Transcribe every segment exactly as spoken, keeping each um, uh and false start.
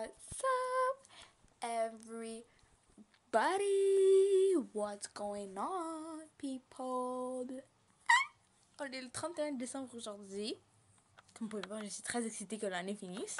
What's up, everybody? What's going on, people? On est le trente et un décembre aujourd'hui. Comme vous pouvez voir, je suis très excitée que l'année finisse.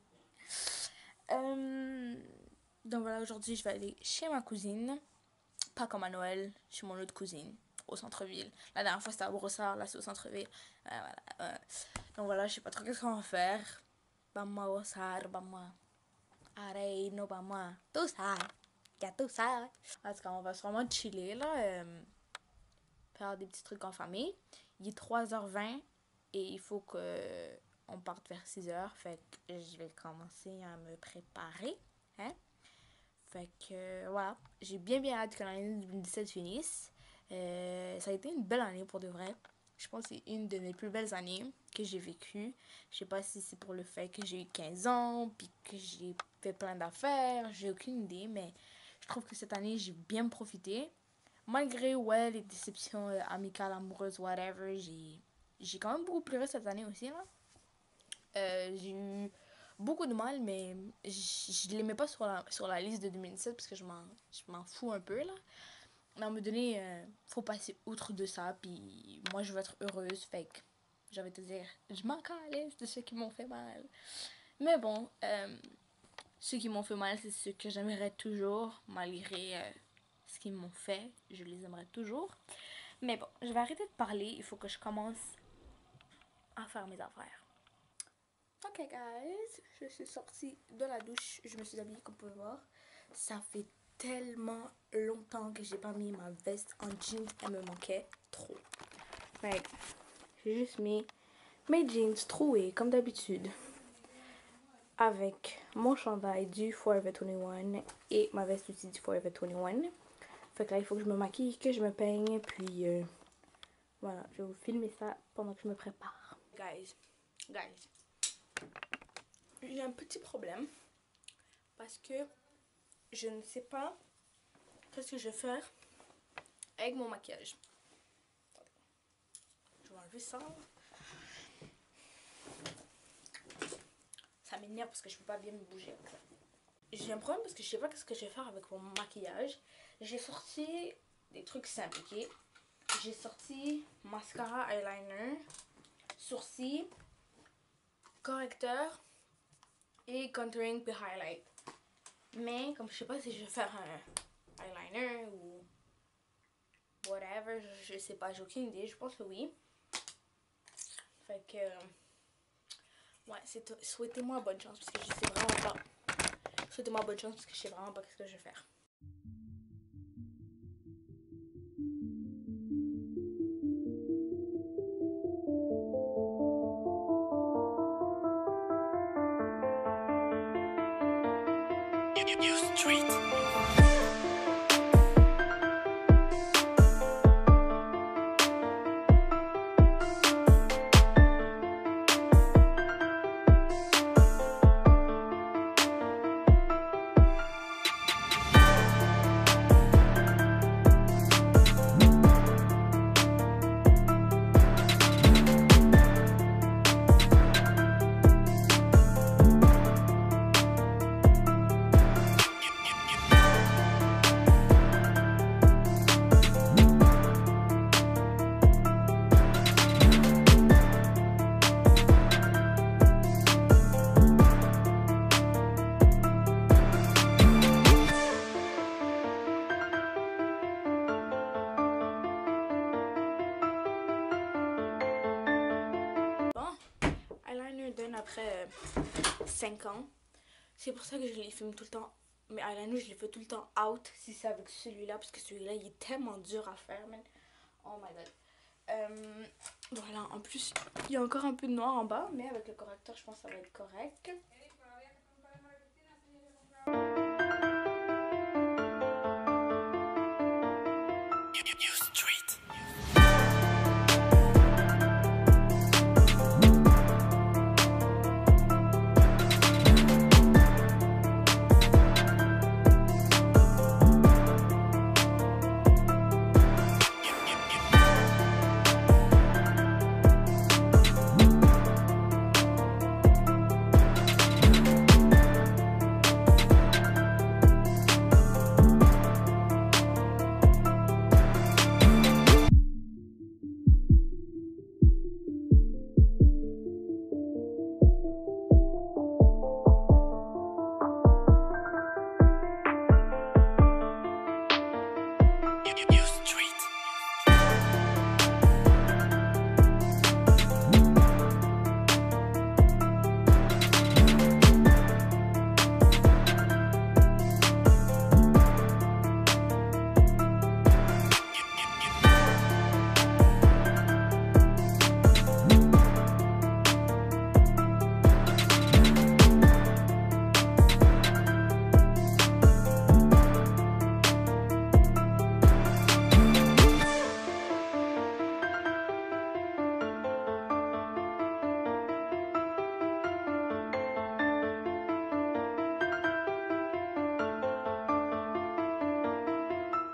Euh, donc voilà, aujourd'hui, je vais aller chez ma cousine. Pas comme à Noël, chez mon autre cousine, au centre-ville. La dernière fois, c'était à Brossard, là, c'est au centre-ville. Euh, voilà, euh. Donc voilà, je sais pas trop qu'est-ce qu'on va faire. Vamos a gozar, vamos a reírnos, vamos a... Tú sabes, ya tú sabes. En tout cas, on va vraiment chiller, là. Euh, faire des petits trucs en famille. Il est trois heures vingt et il faut que on parte vers six heures. Fait que je vais commencer à me préparer. Hein? Fait que euh, voilà, j'ai bien bien hâte que l'année deux mille dix-sept finisse. Euh, ça a été une belle année pour de vrai. Je pense que c'est une de mes plus belles années que j'ai vécues. Je sais pas si c'est pour le fait que j'ai eu quinze ans, puis que j'ai fait plein d'affaires, j'ai aucune idée, mais je trouve que cette année, j'ai bien profité. Malgré, ouais, les déceptions euh, amicales, amoureuses, whatever, j'ai, j'ai quand même beaucoup pleuré cette année aussi, là. Euh, j'ai eu beaucoup de mal, mais je, je ne les mets pas sur la, sur la liste de deux mille dix-sept parce que je m'en, je m'en fous un peu, là. Mais à un moment donné, euh, faut passer outre de ça, puis moi, je veux être heureuse, fait que j'avais te dire, je m'en calisse de ceux qui m'ont fait mal. Mais bon, euh, ceux qui m'ont fait mal, c'est ceux que j'aimerais toujours, malgré euh, ce qu'ils m'ont fait, je les aimerais toujours. Mais bon, je vais arrêter de parler, il faut que je commence à faire mes affaires. Ok guys, je suis sortie de la douche, je me suis habillée comme vous pouvez voir. Ça fait tellement longtemps que j'ai pas mis ma veste en jeans, elle me manquait trop. Fait que j'ai juste mis mes jeans troués comme d'habitude avec mon chandail du Forever vingt et un et ma veste aussi du Forever vingt et un. Fait que là il faut que je me maquille, que je me peigne, puis euh, voilà, je vais vous filmer ça pendant que je me prépare. Guys, guys, j'ai un petit problème parce que je ne sais pas qu'est-ce que je vais faire avec mon maquillage. Je vais enlever ça. Ça m'énerve parce que je peux pas bien me bouger avec ça. J'ai un problème parce que je sais pas qu'est-ce que je vais faire avec mon maquillage. J'ai sorti des trucs simples, ok? J'ai sorti mascara, eyeliner, sourcils, correcteur et contouring puis highlight. Mais comme je sais pas si je vais faire un eyeliner ou whatever, je, je sais pas, j'ai aucune idée, je pense que oui. Fait que ouais, souhaitez-moi bonne chance parce que je sais vraiment pas. Souhaitez-moi bonne chance parce que je sais vraiment pas ce que je vais faire. Street. Après cinq ans, c'est pour ça que je les filme tout le temps. Mais eyeliner, je les fais tout le temps out si c'est avec celui-là, parce que celui-là il est tellement dur à faire, man. Oh my god. Euh, voilà, en plus il y a encore un peu de noir en bas, mais avec le correcteur je pense que ça va être correct.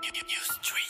You stream.